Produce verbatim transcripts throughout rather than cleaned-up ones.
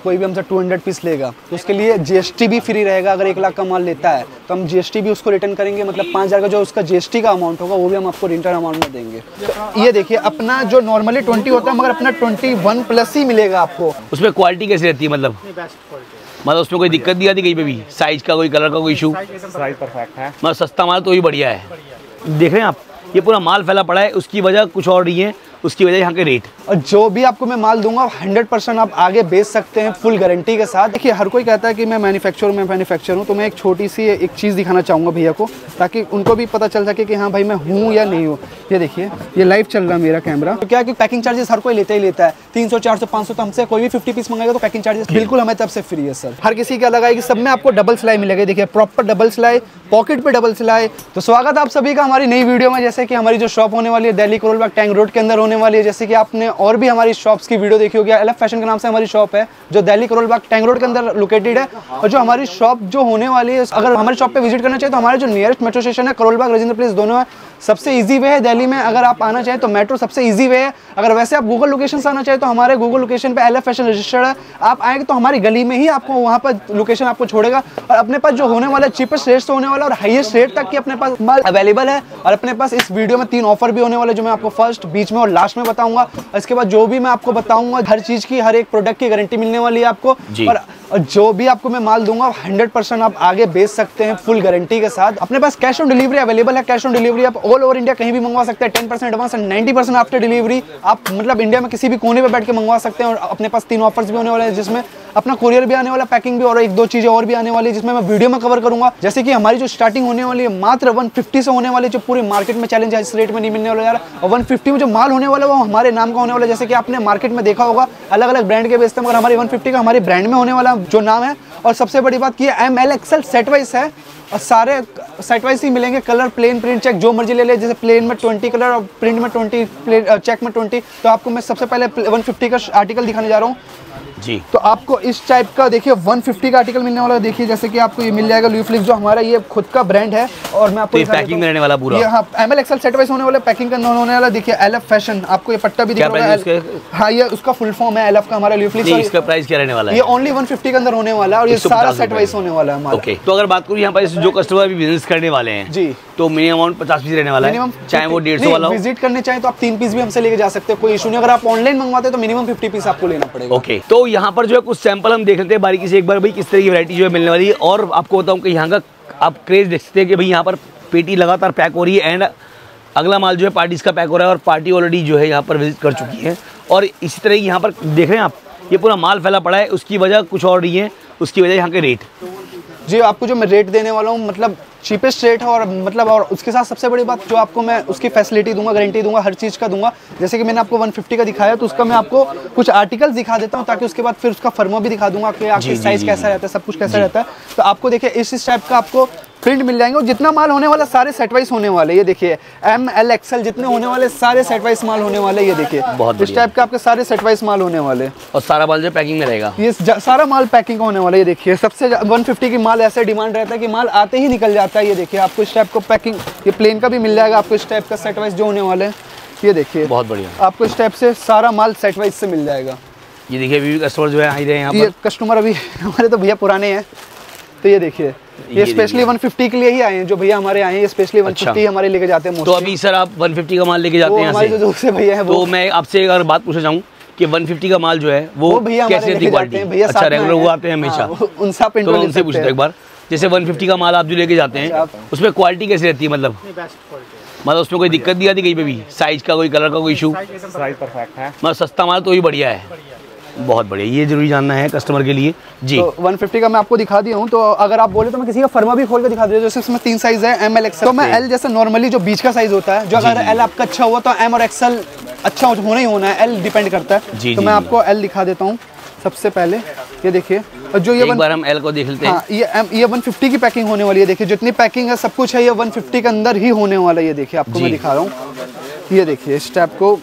कोई भी हमसे टू हंड्रेड पीस लेगा तो उसके लिए जीएसटी भी फ्री रहेगा। अगर एक लाख का माल लेता है तो हम जीएसटी भी उसको रिटर्न करेंगे, मतलब पाँच हज़ार का जो उसका जीएसटी का अमाउंट होगा वो भी हम आपको रिटर्न अमाउंट में देंगे। तो ये देखिए अपना जो नॉर्मली ट्वेंटी होता है मगर अपना ट्वेंटी वन प्लस ही मिलेगा आपको। उसमें क्वालिटी कैसी रहती है, मतलब मतलब उसमें कोई दिक्कत नहीं आती कहीं पे भी, साइज का कोई कलर का कोई इशू? साइज परफेक्ट है, मतलब सस्ता माल तो ही बढ़िया है। देख रहे हैं आप ये पूरा माल फैला पड़ा है, उसकी वजह कुछ और नहीं है, उसकी वजह यहाँ के रेट। और जो भी आपको मैं माल दूंगा हंड्रेड परसेंट आप आगे बेच सकते हैं फुल गारंटी के साथ। देखिए हर कोई कहता है कि मैं मैन्युफैक्चरर मैं मैन्युफैक्चरर हूँ, तो मैं एक छोटी सी एक चीज़ दिखाना चाहूँगा भैया को ताकि उनको भी पता चल सके कि हाँ भाई मैं हूँ या नहीं हूँ। ये देखिए ये लाइव चल रहा है मेरा कैमरा। तो क्या कि पैकिंग चार्जेस हर कोई लेता ही लेता है, तीन सौ चार सौ पाँच सौ तो हमसे कोई भी फिफ्टी पीस मंगाएगा तो पैकिंग चार्जेस बिल्कुल हमें तब से फ्री है सर। हर किसी का लगा है कि सब में आपको डबल सिलाई मिलेगी। देखिए प्रॉपर डबल सिलाई, पॉकेट पे डबल सिलाई। तो स्वागत है आप सभी का हमारी नई वीडियो में। जैसे कि हमारी जो शॉप होने वाली है दिल्ली करोल बाग टैंक रोड के अंदर होने वाली है। जैसे कि आपने और भी हमारी शॉप्स की वीडियो देखी होगी, एलएफ फैशन के नाम से हमारी शॉप है जो दिल्ली करोल बाग टैंक रोड के अंदर लोकेटेड है। और जो हमारी शॉप जो होने वाली है, अगर हमारी शॉप पे विजिट करना चाहिए तो हमारे जो नियरेस्ट मेट्रो स्टेशन है करोल बाग राजेंद्र प्लेस दोनों है, सबसे इजी वे है दिल्ली में। अगर आप आना चाहें तो मेट्रो सबसे इजी वे है। अगर वैसे आप गूगल लोकेशन से आना चाहें तो हमारे गूगल लोकेशन पे एलएफ फैशन रजिस्टर्ड है। आप आएंगे तो हमारी गली में ही आपको वहाँ पर लोकेशन आपको छोड़ेगा। और अपने पास जो होने वाला चीपेस्ट रेट से होने वाला और हाईएस्ट रेट तक की अपने पास माल अवेलेबल है। और अपने पास इस वीडियो में तीन ऑफर भी होने वाले जो मैं आपको फर्स्ट, बीच में और लास्ट में बताऊंगा। इसके बाद जो भी मैं आपको बताऊंगा हर चीज की, हर एक प्रोडक्ट की गारंटी मिलने वाली है आपको। और और जो भी आपको मैं माल दूंगा हंड्रेड परसेंट आप आगे बेच सकते हैं फुल गारंटी के साथ। अपने पास कैश ऑन डिलीवरी अवेलेबल है। कैश ऑन डिलीवरी आप ऑल ओवर इंडिया कहीं भी मंगवा सकते हैं। Ten percent advance and ninety percent after delivery. आप मतलब इंडिया में किसी भी कोने पे बैठ के मंगवा सकते हैं। और अपने पास तीन ऑफर्स भी होने वाले हैं जिसमें अपना कोरियर भी आने वाला, पैकिंग भी, और एक दो चीजें और भी आने वाली है जिसमें मैं वीडियो में कवर करूंगा। जैसे कि हमारी जो स्टार्टिंग होने वाली है मात्र वन फिफ्टी से होने वाली, जो पूरी मार्केट में चैलेंज है इस रेट में नहीं मिलने वाला यार। और वन फिफ्टी में जो माल होने वाला है वो हमारे नाम का होने वाला है। जैसे कि आपने मार्केट में देखा होगा अलग अलग ब्रांड के बेचते हैं, मगर हमारी वन फिफ्टी का हमारे ब्रांड में होने वाला जो नाम है। और सबसे बड़ी बात की M L XL set wise है और सारे सेट वाइज ही मिलेंगे। कलर प्लेन प्रिंट चेक जो मर्जी ले ले, जैसे प्लेन में ट्वेंटी कलर और प्रिंट में ट्वेंटी, प्लेन चेक में ट्वेंटी। तो आपको मैं सबसे पहले वन फिफ्टी का आर्टिकल दिखाने जा रहा हूँ जी। तो आपको इस टाइप का देखिए वन फिफ्टी का आर्टिकल मिलने वाला है। देखिए जैसे कि आपको ये मिल जाएगा ल्यूफ्लिक्स जो हमारा ये खुद का ब्रांड है। और मैं आपको तो पैकिंग में रहने वाला पूरा ये हाँ एमएल एक्सएल सेट वाइज होने वाला, पैकिंग का होने वाला। देखिए एलएफ फैशन, आपको ये पट्टा भी दिख रहा है। हाँ ये उसका फुल फॉर्म है एलएफ का हमारा ल्यूफ्लिक्स। इसका प्राइस क्या रहने वाला है? ये ओनली वन फिफ्टी के अंदर होने वाला है और ये सारा सेट वाइज होने वाला है हमारा। ओके, तो अगर बात करूँ यहाँ पर जो कस्टमर अभी बिजनेस करने वाले हैं जी, तो मिनिमम अमाउंट पचास पीस रहने वाला है, चाहे वो डेढ़ सौ वाला हो। विजिट करने चाहे तो आप तीन पीस भी हमसे लेके जा सकते हैं, कोई इशू नहीं। अगर आप ऑनलाइन मंगवाते तो मिनिमम फिफ्टी पीस आपको लेना पड़ेगा। ओके, तो यहाँ पर जो है कुछ सैंपल हम देख लेते हैं बारीकी से एक बार भाई किस तरह की वैरायटी जो है मिलने वाली है। और आपको बताऊँ कि यहाँ का आप क्रेज देख सकते हैं कि भाई यहाँ पर पेटी लगातार पैक हो रही है एंड अगला माल जो है पार्टीज का पैक हो रहा है। और पार्टी ऑलरेडी जो है यहाँ पर विजिट कर चुकी है। और इसी तरह यहाँ पर देख रहे हैं आप ये पूरा माल फैला पड़ा है, उसकी वजह कुछ और नहीं है, उसकी वजह यहाँ के रेट। जी आपको जो मैं रेट देने वाला हूँ मतलब चीपेस्ट रेट है। और मतलब और उसके साथ सबसे बड़ी बात जो आपको मैं उसकी फैसिलिटी दूंगा, गारंटी दूंगा, हर चीज़ का दूंगा। जैसे कि मैंने आपको वन फिफ्टी का दिखाया तो उसका मैं आपको कुछ आर्टिकल्स दिखा देता हूँ ताकि उसके बाद फिर उसका फर्मा भी दिखा दूंगा कि आपकी साइज कैसा रहता है, सब कुछ कैसा रहता है। तो आपको देखिए इस टाइप का आपको प्रिंट मिल जाएंगे। और जितना माल होने वाला सारे सेट वाइज होने वाले। ये देखिए एम एल एक्सएल जितने होने वाले सारे सेट वाइज माल होने वाले। ये देखिए इस टाइप का आपके सारे सेट वाइज माल होने वाले। और सारा माल जो पैकिंग में रहेगा, ये सारा माल पैकिंग का होने वाला है। ये देखिए सबसे वन फिफ्टी की माल ऐसे डिमांड रहता है कि माल आते ही निकल जाता है। ये देखिए आपको इस टाइप को पैकिंग, ये प्लेन का भी मिल जाएगा आपको इस टाइप का सेट वाइज जो होने वाले हैं। ये देखिए बहुत बढ़िया आपको इस टाइप से सारा माल सेट वाइज से मिल जाएगा। ये देखिए अभी कस्टमर जो है आ ही रहे हैं यहाँ पर। ये कस्टमर अभी हमारे तो भैया पुराने हैं। तो ये देखिए ये स्पेशली वन फिफ्टी के लिए ही आए हैं जो भैया हमारे आए हैं, स्पेशली वन फिफ्टी हमारे लेके जाते हैं। तो अभी सर आप वन फिफ्टी का माल लेके जाते हैं हमारे जो दूसरे भैया हैं। तो मैं आपसे अगर बात पूछना चाहूँ कि वन फिफ्टी का माल जो है वो कैसे रहती है क्वालिटी? अच्छा रेगुलर वो आते हैं हमेशा, उनसे आप तो उनसे पूछते हैं एक बार। जैसे वन फिफ्टी का माल आप जो लेके जाते हैं उसमें क्वालिटी कैसी रहती है? मतलब मतलब उसमें कोई दिक्कत नहीं आती कहीं पे भी, साइज का कोई कलर का कोई इशू? साइज परफेक्ट है, मतलब सस्ता माल तो ही बढ़िया है। बहुत बढ़िया, ये जरूरी जानना है कस्टमर के लिए जी। तो वन फिफ्टी का मैं आपको दिखा दिया हूँ। तो अगर आप बोले तो मैं किसी का फर्मा भी खोल के दिखा दिया। जैसे इसमें तीन साइज है एम एल एक्सएल। तो मैं एल जैसे नॉर्मली जो बीच का साइज होता है, जो अगर एल आपका अच्छा हुआ तो एम और एक्सएल अच्छा होना ही होना है, एल डिपेंड करता है। जी, तो जी, मैं आपको एल दिखा देता हूँ सबसे पहले। ये देखिए जो ये एक बार हम एल को देख लेते हैं। हाँ, ये एम ये वन फिफ्टी की पैकिंग होने वाली है। देखिए जितनी पैकिंग है सब कुछ है ये वन फिफ्टी के अंदर ही होने वाला है। ये देखिए आपको मैं दिखा रहा हूँ। ये देखिए इस टाइप को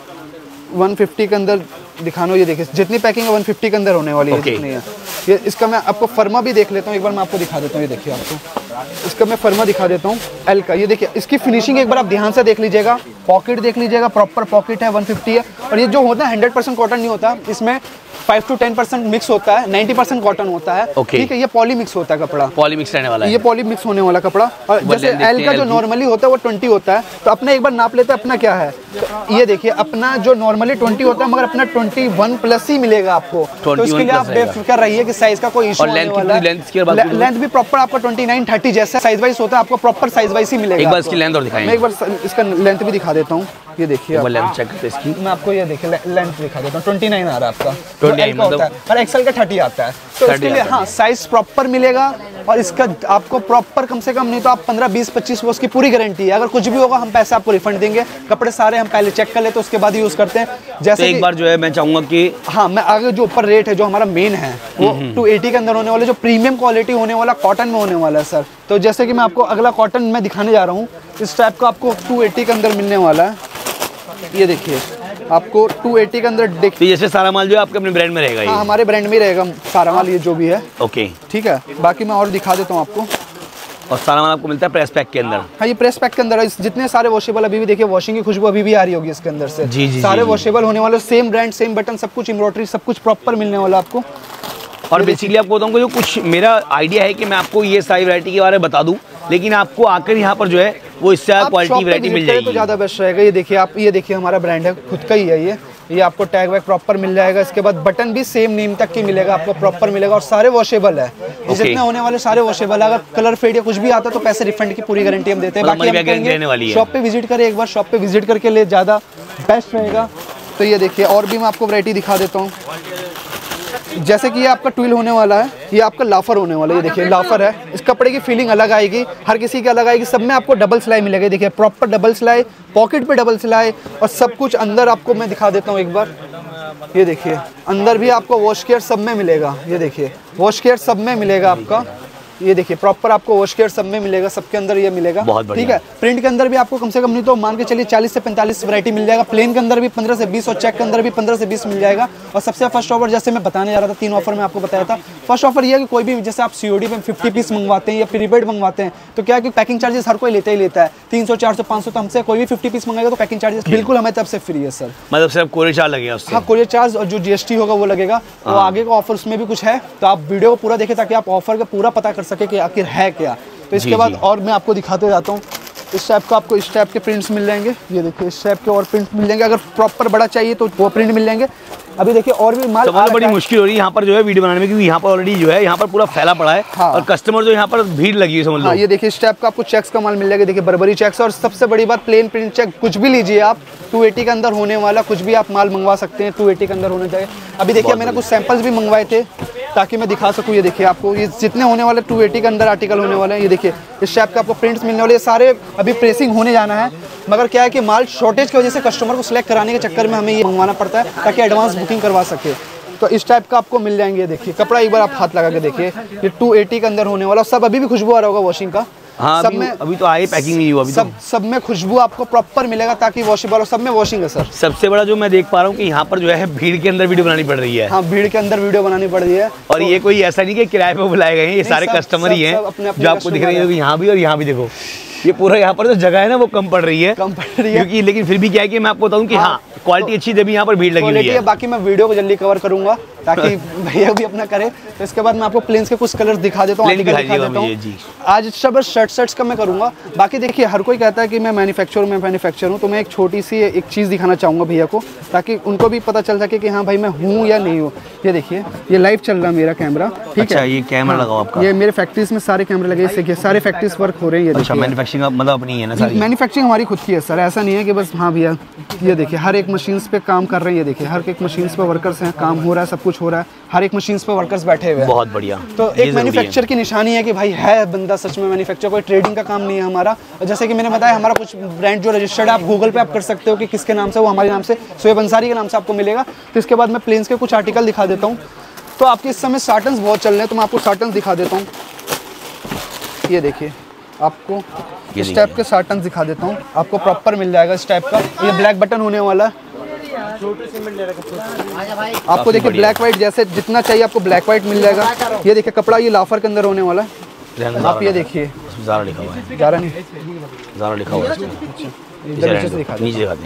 वन फिफ्टी के अंदर दिखाना। ये देखिए जितनी पैकिंग है वन फिफ्टी के अंदर होने वाली है। जितनी है ये इसका मैं आपको फर्मा भी देख लेता हूँ एक बार, मैं आपको दिखा देता हूँ। ये देखिए आपको इसका मैं फर्मा दिखा देता हूँ एल का। ये देखिए इसकी फिनिशिंग एक बार आप ध्यान से देख लीजिएगा, पॉकेट देख लीजिएगा, प्रॉपर पॉकेट है, वन फिफ्टी है। और ये जो होता है हंड्रेड परसेंट कॉटन नहीं होता, इसमें five to ten percent mix होता है, नाइन्टी परसेंट कॉटन होता है। Okay. ठीक है, ये पॉली मिक्स होता है कपड़ा, पॉली मिक्स रहने वाला है ये पॉली मिक्स होने वाला कपड़ा। और जैसे एल का जो नॉर्मली होता है वो ट्वेंटी होता है, तो अपना एक बार नाप लेते हैं अपना क्या है। तो ये देखिए अपना जो नॉर्मली ट्वेंटी होता है मगर अपना ट्वेंटी वन प्लस ही मिलेगा आपको, तो इसके लिए आप बेफिक्र रहिए कि साइज का कोई इशू नहीं वाला है। लेंथ भी प्रॉपर आपका ट्वेंटी नाइन थर्टी जैसा साइज वाइज होता है, आपको प्रॉपर साइज वाइज ही मिलेगा। एक बार इसकी लेंथ और दिखाएं, मैं एक बार इसका लेंथ भी दिखा देता हूँ। ये देखिए लेंथ चेक करते हैं इसकी, मैं आपको ये देखिए लेंथ दिखा देता हूँ। ट्वेंटी नाइन आ रहा है आपका, ट्वेंटी नाइन होता है और एक्सेल का थर्टी आता है, तो इसके लिए हाँ साइज प्रॉपर मिलेगा। और इसका आपको प्रॉपर कम से कम नहीं तो आप पंद्रह बीस पच्चीस वो उसकी पूरी गारंटी है। अगर कुछ भी होगा हम पैसे आपको रिफंड देंगे। कपड़े सारे हम पहले चेक कर लेते हैं उसके बाद यूज करते हैं। जैसे तो एक बार जो है मैं चाहूंगा कि हाँ मैं आगे जो ऊपर रेट है जो हमारा मेन है वो टू एटी के अंदर होने वाले, जो प्रीमियम क्वालिटी होने वाला कॉटन में होने वाला है सर। तो जैसे कि मैं आपको अगला कॉटन में दिखाने जा रहा हूँ, इस टाइप का आपको टू एटी के अंदर मिलने वाला है। ये देखिए आपको टू एटी के अंदर देख, तो जैसे सारा माल जो है आपके अपने ब्रांड में रहेगा ये? हाँ हमारे ब्रांड में ही रहेगा सारा माल, ये जो भी है। ओके ठीक है, बाकी मैं और दिखा देता हूँ आपको। और सारा माल आपको मिलता है प्रेस पैक के अंदर? हाँ ये प्रेस पैक के अंदर है। जितने सारे वॉशेबल अभी भी देखिए वॉशिंग की खुशबू अभी भी आ रही होगी इसके अंदर से। जी जी सारे जी, वॉशेबल होने वाले, सेम ब्रांड सेम बटन सब कुछ, एम्ब्रॉयडरी सब कुछ प्रॉपर मिलने वाला आपको। और बेसिकली आपको बताऊँ जो कुछ मेरा आइडिया है कि मैं आपको ये सारी वैरायटी के बारे में बता दूं, लेकिन आपको आकर यहाँ पर जो है वो इससे क्वालिटी वैरायटी मिल जाएगी तो ज़्यादा बेस्ट रहेगा। ये देखिए आप, ये देखिए हमारा ब्रांड है खुद का ही है ये ये आपको टैग वैग प्रॉपर मिल जाएगा। इसके बाद बटन भी सेम नीम तक की मिलेगा आपको, प्रॉपर मिलेगा और सारे वॉशेबल है। okay. जितने होने वाले सारे वॉशेबल है। अगर कलर फेड या कुछ भी आता है तो पैसे रिफंड की पूरी गारंटी हम देते हैं। बाकी शॉप पे विजिट करें, एक बार शॉप पे विजिट करके ले, ज़्यादा बेस्ट रहेगा। तो ये देखिए और भी मैं आपको वैरायटी दिखा देता हूँ। जैसे कि ये आपका ट्विल होने वाला है, ये आपका लाफर होने वाला है। ये देखिए लाफर है, इस कपड़े की फीलिंग अलग आएगी, हर किसी की अलग आएगी। सब में आपको डबल सिलाई मिलेगी। देखिए प्रॉपर डबल सिलाई, पॉकेट पे डबल सिलाई और सब कुछ अंदर आपको मैं दिखा देता हूँ एक बार। ये देखिए अंदर भी आपको वॉश केयर सब में मिलेगा। ये देखिए वॉश केयर सब में मिलेगा आपका। ये देखिए प्रॉपर आपको वॉश केयर सब में मिलेगा, सबके अंदर ये मिलेगा। ठीक है, प्रिंट के अंदर भी आपको कम से कम नहीं तो मान के चलिए चालीस से पैंतालीस वैरायटी मिल जाएगा। प्लेन के अंदर भी पंद्रह से बीस और चेक के अंदर भी पंद्रह से बीस मिल जाएगा। और सबसे फर्स्ट ऑफर जैसे मैं बताने जा रहा था, तीन ऑफर में आपको बताया था। फर्स्ट ऑफर ये है कि कोई भी जैसे आप सीओडी में फिफ्टी पीस मंगवाते हैं या प्रीपेड मंगवाते हैं तो क्या है कि पैकिंग चार्जेस हर कोई लेता ही लेता है, तीन सौ चार सौ पाँच सौ। तो हमसे कोई भी फिफ्टी पीस मंगाएगा तो पैकिंग चार्जेस बिल्कुल हमें तब से फ्री है सर। मतलब सिर्फ कोरियर चार्ज लगेगा उससे? हाँ कोरियर चार्ज और जो जीएसटी होगा वो लगेगा। तो आगे का ऑफर उसमें भी कुछ है, तो आप वीडियो को पूरा देखें ताकि आप ऑफर का पूरा पता कर सके कि आखिर है क्या। तो इसके बाद और मैं आपको दिखाते जाता हूँ। इस टाइप का आपको इस टाइप के प्रिंट्स मिल जाएंगे। ये देखिए इस टाइप के और प्रिंट्स मिल जाएंगे। अगर प्रॉपर बड़ा चाहिए तो वो प्रिंट मिल जाएंगे। अभी देखिए और भी माल। तो मतलब बड़ी मुश्किल हो रही है यहाँ पर जो है वीडियो बनाने में, क्योंकि यहाँ पर ऑलरेडी जो है यहाँ पर पूरा फैला पड़ा है। हाँ। और कस्टमर जो यहाँ पर भीड़ लगी है समझ लो। हाँ, ये देखिए इस टाइप का आपको चेक्स का माल मिल जाएगा। देखिए बर्बरी चेक्स और सबसे बड़ी बात प्लेन प्रिंट चेक कुछ भी लीजिए आप, टू एटी के अंदर होने वाला कुछ भी आप माल मंगवा सकते हैं, टू एटी के अंदर होना चाहिए। अभी देखिए मैंने कुछ सैंपल्स भी मंगवाए थे ताकि मैं दिखा सकूँ। ये देखिए आपको ये जितने होने वाले टू एटी के अंदर आर्टिकल होने वाले हैं। ये देखिए इस टाइप का आपको प्रिंट्स मिलने वाले, सारे अभी प्रेसिंग होने जाना है। मगर क्या है कि माल शॉर्टेज की वजह से कस्टमर को सिलेक्ट कराने के चक्कर में हमें ये मंगवाना पड़ता है ताकि एडवांस बुकिंग करवा सके। तो इस टाइप का आपको मिल जाएंगे। देखिए कपड़ा एक बार आप हाथ लगा के देखिए, ये टू एटी के अंदर होने वाला। सब अभी भी खुशबू आ रहा होगा वॉशिंग का। हाँ, सब अभी, में अभी तो आई पैकिंग नहीं हुआ अभी सब तो। सब में खुशबू आपको प्रॉपर मिलेगा ताकि वॉशेबल और सब में वॉशिंग है सर। सबसे बड़ा जो मैं देख पा रहा हूँ कि यहाँ पर जो है भीड़ के अंदर वीडियो बनानी पड़ रही है। हाँ भीड़ के अंदर वीडियो बनानी पड़ रही है। और ये कोई ऐसा नहीं कि किराए पे बुलाए गए हैं, ये सारे कस्टमर ही हैं जो आपको दिख रहे हैं। यहाँ भी और यहाँ भी देखो ये पूरा यहाँ पर जो जगह है ना वो कम पड़ रही है, कम पड़ रही है क्योंकि लेकिन फिर भी क्या है कि मैं आपको बताऊँ कि हाँ क्वालिटी अच्छी जब यहाँ पर भीड़ लगी हुई है। बाकी मैं वीडियो को जल्दी कवर करूंगा ताकि भैया भी अपना करे। तो इसके बाद मैं आपको प्लेन्स के कुछ कलर्स दिखा देता हूँ। आज सब शर्ट शर्ट्स का मैं करूंगा। बाकी देखिए हर कोई कहता है कि मैं मैन्युफैक्चर मैं मैन्युफैक्चर हूँ, तो मैं एक छोटी सी एक चीज़ दिखाना चाहूँगा भैया को ताकि उनको भी पता चल सके कि हाँ भाई मैं हूँ या नहीं हूँ। ये देखिए ये लाइव चल रहा है मेरा कैमरा। ठीक है, ये कैमरा लगा आपका? ये मेरे फैक्ट्रीज में सारे कैमरे लगे, इससे सारे फैक्ट्रीज वर्क हो रहे हैं। अच्छा, मैन्युफैक्चरिंग मतलब अपनी है ना सारी? मैन्युफैक्चरिंग हमारी खुद की है सर, ऐसा नहीं है कि बस। हाँ भैया ये देखिए हर एक मशीन्स पे काम कर रहे हैं। ये देखिए हर एक मशीन्स पे वर्कर्स हैं, काम हो रहा है, सब कुछ हो रहा है। हर एक मशीन्स पे वर्कर्स बैठे हुए हैं। बहुत बढ़िया। तो एक मैन्युफैक्चर की निशानी है कि भाई है बंदा सच में मैन्युफैक्चर, कोई ट्रेडिंग का काम नहीं है हमारा। और जैसे कि मैंने बताया हमारा कुछ ब्रांड जो रजिस्टर्ड है, आप गूगल पे आप कर सकते हो कि किसके नाम से, वो हमारे नाम से शोएब अंसारी के नाम से आपको मिलेगा। तो इसके बाद मैं प्लेन्स के कुछ आर्टिकल दिखा देता हूँ। तो आपके इस समय साटन्स बहुत चल रहे हैं, तो मैं आपको साटन्स दिखा देता हूँ। ये देखिए आपको इस टाइप के साटन्स दिखा देता हूँ, आपको प्रॉपर मिल जाएगा इस टाइप का। ये ब्लैक बटन होने वाला है आपको। देखिए ब्लैक व्हाइट जैसे जितना चाहिए आपको ब्लैक व्हाइट मिल जाएगा। ये देखिए कपड़ा ये लाफर के अंदर होने वाला है। आप ये देखिए ज़ारा लिखा हुआ है, ज़ारा नहीं ज़ारा लिखा हुआ है। इधर नीचे से दिखा नीचे दिखाते हैं।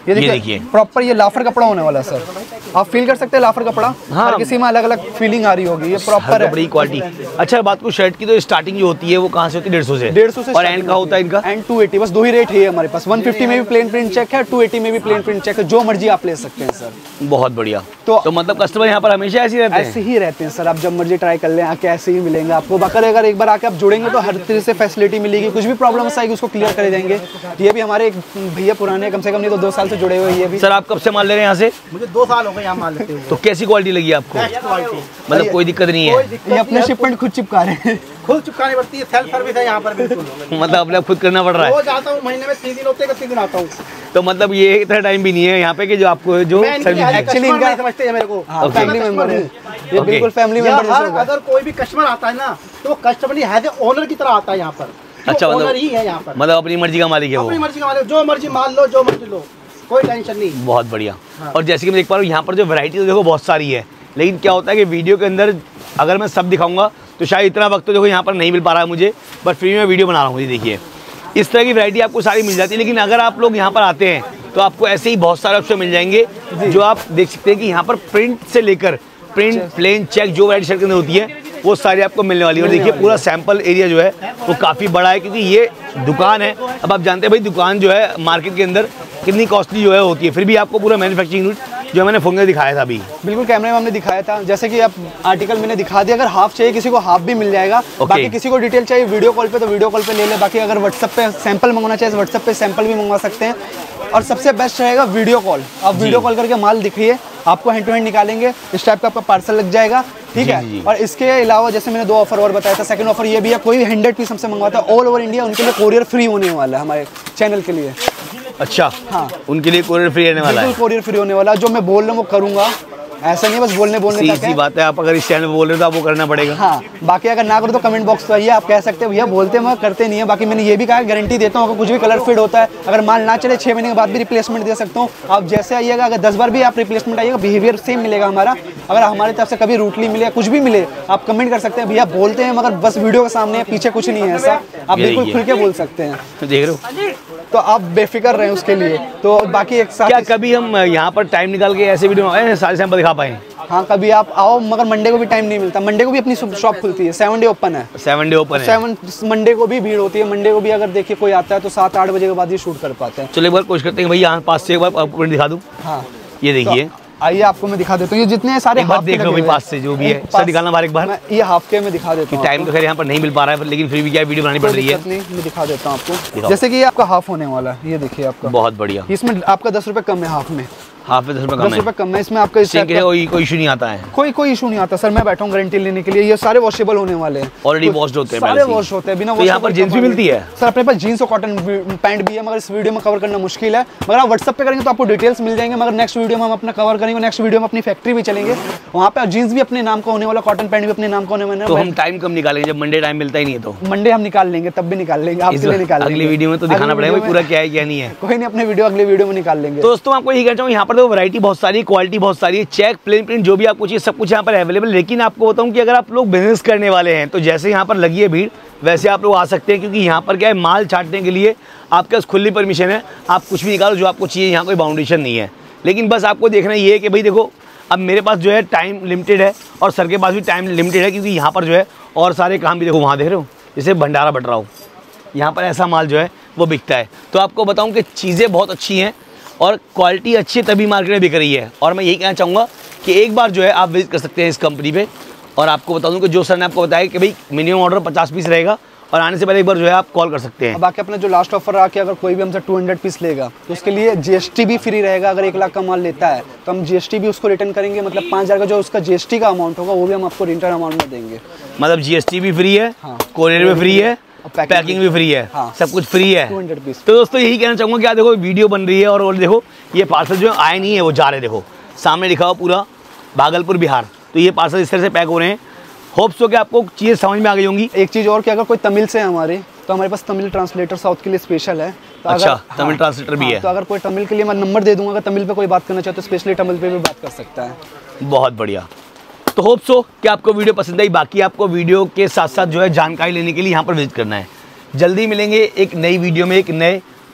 ये देखिए प्रॉपर ये लाफर कपड़ा होने वाला है सर, आप फील कर सकते हैं लाफर कपड़ा। हाँ, हर किसी में अलग अलग फीलिंग आ रही होगी, ये प्रॉपर है बड़ी क्वालिटी। अच्छा बात को शर्ट की तो स्टार्टिंग जो होती है वो कहाँ से होती है? डेढ़ सौ से डेढ़ सौ से और एंड का होता है इनका एंड टू एटी, बस दो ही रेट है हमारे पास। वन फिफ्टी में भी प्लेन प्रिंट चेक है, टू एटी में भी प्लेन प्रिंट चेक है, जो मर्जी आप ले सकते हैं सर। बहुत बढ़िया। तो, तो मतलब कस्टमर यहाँ पर हमेशा ऐसे ही रहते हैं? ऐसे ही रहते हैं सर, आप जब मर्जी ट्राई कर लें आके ऐसे ही मिलेंगे आपको। बाकी अगर एक बार आके आप जुड़ेंगे तो हर तरह से फैसिलिटी मिलेगी, कुछ भी प्रॉब्लम्स आएगी उसको क्लियर कर देंगे। ये भी हमारे भैया पुराने, कम से कम नहीं तो दो साल से जुड़े हुए ये भी। सर आप कब से माल ले रहे हैं यहाँ से? मुझे दो साल हो गए यहाँ माल लेते हुए। तो कैसी क्वालिटी लगी आपको? मतलब कोई दिक्कत नहीं है? ये अपने शिपमेंट खुद चिपका रहे हैं, खुद चिपकानी पड़ती है, सेल्फ सर्विस है यहाँ पर बिल्कुल। मतलब अपने खुद करना पड़ रहा है? रोज आता हूँ, महीने में तीन दिन होते हैं, तीन दिन आता हूँ। तो मतलब ये इतना टाइम भी नहीं है यहाँ पे कि जो आपको जो एक्चुअली इनका समझते हैं मेरे को फैमिली मेंबर है, ये बिल्कुल फैमिली मेंबर जैसा होगा। अगर कोई भी कस्टमर आता है ना तो कस्टमर नहीं है, ओनर की तरह आता है यहाँ पर। अच्छा ओनर ही है यहाँ पर, मतलब अपनी मर्जी का मालिक है वो? अपनी मर्जी का मालिक, जो मर्जी माल लो, जो मर्जी लो, कोई टेंशन नहीं। बहुत बढ़िया। और जैसे कि मैं देख पा रहा हूँ यहाँ पर जो वैरायटी तो देखो बहुत सारी है, लेकिन क्या होता है कि वीडियो के अंदर अगर मैं सब दिखाऊंगा तो शायद इतना वक्त तो देखो यहाँ पर नहीं मिल पा रहा है मुझे, बट फ्री में वीडियो बना रहा हूँ। ये देखिए इस तरह की वैरायटी आपको सारी मिल जाती है, लेकिन अगर आप लोग यहाँ पर आते हैं तो आपको ऐसे ही बहुत सारे ऑप्शन मिल जाएंगे जो आप देख सकते हैं कि यहाँ पर प्रिंट से लेकर प्रिंट, प्लेन, चेक जो वैरायटी शर्ट के अंदर होती है वो सारी आपको मिलने वाली है। और देखिए पूरा सैंपल एरिया जो है वो काफ़ी बड़ा है, क्योंकि ये दुकान है। अब आप जानते हैं भाई दुकान जो है मार्केट के अंदर कितनी कॉस्टली जो है होती है, फिर भी आपको पूरा मैन्युफैक्चरिंग यूनिट जो मैंने फोन में दिखाया था अभी, बिल्कुल कैमरे में हमने दिखाया था। जैसे कि आप आर्टिकल मैंने दिखा दिया, अगर हाफ चाहिए किसी को हाफ भी मिल जाएगा। okay. बाकी किसी को डिटेल चाहिए वीडियो कॉल पे तो वीडियो कॉल पे ले ले, बाकी अगर व्हाट्सएप पे सैंपल मंगवाना चाहिए तो व्हाट्सएप पे सैंपल भी मंगवा सकते हैं। और सबसे बेस्ट रहेगा वीडियो कॉल, आप वीडियो कॉल करके माल दिखिए, आपको हैंड टू हैंड निकालेंगे, इस टाइप का आपका पार्सल लग जाएगा, ठीक है। और इसके अलावा जैसे मैंने दो ऑफर और बताया था, सेकंड ऑफर ये भी है, कोई हंड्रेड पीस हमसे मंगवाता है ऑल ओवर इंडिया, उनके लिए कोरियर फ्री होने वाला है हमारे चैनल के लिए। अच्छा हाँ, उनके लिए कोरियर फ्री रहने वाला है? बिल्कुल कोरियर फ्री होने वाला है, जो मैं बोल रहा हूँ वो करूँगा, ऐसा नहीं बस बोलने बोलने तक है। बात है, आप अगर इस चैनल पे बोल रहे हो तो आपको करना पड़ेगा। हाँ, बाकी अगर ना करो तो कमेंट बॉक्स पे आइए, आप कह सकते हैं भैया बोलते हैं मैं करते नहीं है। बाकी मैंने ये भी कहा गारंटी देता हूँ, अगर कुछ भी कलर फिट होता है, अगर माल ना चले छः महीने के बाद भी रिप्लेसमेंट दे सकता हूँ। आप जैसे आइएगा, अगर दस बार भी आप रिप्लेसमेंट आइएगा, बिहेवियर सेम मिलेगा हमारा। अगर हमारी तरफ से कभी रूटली मिले, कुछ भी मिले, आप कमेंट कर सकते हैं भैया बोलते हैं, मगर बस वीडियो के सामने पीछे कुछ नहीं है, ऐसा आप बिल्कुल खुल के बोल सकते हैं। देख रहे हो, तो आप बेफिक्र रहें उसके लिए। तो बाकी एक साथ क्या कभी हम यहाँ पर टाइम निकाल के ऐसे वीडियो सारे सैंपल दिखा पाए? हाँ, कभी आप आओ, मगर मंडे को भी टाइम नहीं मिलता। मंडे को भी अपनी शॉप खुलती है, सेवन डे ओपन है। सेवन डे ओपन है? सेवन मंडे को भी भीड़ होती है। मंडे को भी अगर देखिए कोई आता है तो सात आठ बजे के बाद ही शूट कर पाते हैं। चलो एक बार कोशिश करते हैं भाई, यहाँ पास से एक बार आपको दिखा दूँ। हाँ, ये देखिए, आइए आपको मैं दिखा देता हूँ। ये जितने सारे हाफ देख लो भाई पास से जो भी है, सर निकालना बार एक बार। ये हाफ के में दिखा देता हूँ। टाइम तो खैर यहाँ पर नहीं मिल पा रहा है, लेकिन फिर भी क्या वीडियो बनानी पड़ रही है। नहीं, मैं दिखा देता हूँ आपको। जैसे कि ये आपका हाफ होने वाला है, ये देखिए आपका बहुत बढ़िया। इसमें आपका दस रुपए कम है, हाफ में हाफ में दस रुपए कम है। दस रुपए कम है इसमें आपका। कोई कोई इशू नहीं आता है? कोई कोई इशू नहीं आता सर, मैं बैठा हूँ गारंटी लेने के लिए। ये सारे वॉशेबल होने वाले हैं, ऑलरेडी वॉश्ड होते हैं, सारे वॉश होते हैं बिना। तो यहाँ पर जींस भी मिलती है सर? अपने पास जीन्स और कॉटन पैंट भी है, मगर इस वीडियो में कवर करना मुश्किल है। मगर आप व्हाट्सएप पे करेंगे तो आपको डिटेल्स मिल जाएंगे, मगर नेक्स्ट वीडियो में हम अपना कवर करेंगे। नेक्स्ट वीडियो में अपनी फैक्ट्री भी चलेंगे, वहाँ पे जीन्स भी अपने नाम का होने वाला, कॉटन पैंट भी अपने नाम का होने वाला। तो हम टाइम कम निकालेंगे जब मंडे टाइम मिलता ही नहीं है? तो मंडे हम निकाल लेंगे, तब भी निकाल लेंगे, आपके लिए निकाल लेंगे। अगली वीडियो में तो दिखाना पड़ेगा पूरा क्या है क्या नहीं है। कोई नहीं, अपने वीडियो अगले वीडियो में निकाल लेंगे। तो दोस्तों आपको यही कहना चाहूँ, यहाँ पर तो वैरायटी बहुत सारी, क्वालिटी बहुत सारी, चेक, प्लेन प्रिंट, जो भी आपको चाहिए सब कुछ यहाँ पर अवेलेबल। लेकिन आपको बताऊँ कि अगर आप लोग बिजनेस करने वाले हैं तो जैसे यहाँ पर लगी है भीड़, वैसे आप लोग आ सकते हैं, क्योंकि यहाँ पर क्या है, माल छाटने के लिए आपके पास खुली परमिशन है, आप कुछ भी निकालो जो आपको चाहिए, यहाँ कोई बाउंडेशन नहीं है। लेकिन बस आपको देखना ये है कि भाई देखो, अब मेरे पास जो है टाइम लिमिटेड है और सर के पास भी टाइम लिमिटेड है, क्योंकि यहाँ पर जो है और सारे काम भी देखो, वहाँ देख रहे हो जैसे भंडारा बट रहा हो, यहाँ पर ऐसा माल जो है वो बिकता है। तो आपको बताऊँ कि चीज़ें बहुत अच्छी हैं और क्वालिटी अच्छी है, तभी मार्केट में बिक रही है। और मैं यही कहना चाहूँगा कि एक बार जो है आप विजिट कर सकते हैं इस कंपनी पे। और आपको बता दूँ कि जो सर ने आपको बताया कि भाई मिनिमम ऑर्डर पचास पीस रहेगा, और आने से पहले एक बार जो है आप कॉल कर सकते हैं। बाकी अपना जो लास्ट ऑफर रहा कि अगर कोई भी हमसे टू हंड्रेड पीस लेगा तो उसके लिए जीएसटी भी फ्री रहेगा। अगर एक लाख का माल लेता है तो हम जीएसटी भी उसको रिटर्न करेंगे, मतलब पाँच हज़ार का जो उसका जीएसटी का अमाउंट होगा वो भी हम आपको रिटर्न अमाउंट में देंगे। मतलब जीएसटी भी फ्री है, हाँ, कोरियर भी फ्री है, पैकिंग भी फ्री है, हाँ, सब कुछ फ्री है। Two hundred piece. तो दोस्तों यही कहना चाहूँगा कि देखो वीडियो बन रही है और, और देखो ये पार्सल जो आए नहीं है वो जा रहे, देखो सामने लिखा हुआ पूरा भागलपुर बिहार। तो ये पार्सल इस तरह से पैक हो रहे हैं। होप्स हो कि आपको चीज़ें समझ में आ गई होंगी। एक चीज़ और कि अगर कोई तमिल से है हमारे, तो हमारे पास तमिल ट्रांसलेटर साउथ के लिए स्पेशल है। तो अच्छा, अगर, तमिल हाँ, ट्रांसलेटर भी हाँ, है। तो अगर कोई तमिल के लिए मैं नंबर दे दूंगा, अगर तमिल पे कोई बात करना चाहे तो स्पेशली तमिल पे भी बात कर सकता है। बहुत बढ़िया। तो होप्स हो कि आपको वीडियो पसंद आई। बाकी आपको वीडियो के साथ साथ जो है जानकारी लेने के लिए यहाँ पर विजिट करना है। जल्दी मिलेंगे एक नई वीडियो में एक नए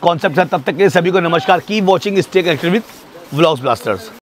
कॉन्सेप्ट है। तब तक के लिए सभी को नमस्कार। Keep watching, stay connected with vlogs blasters.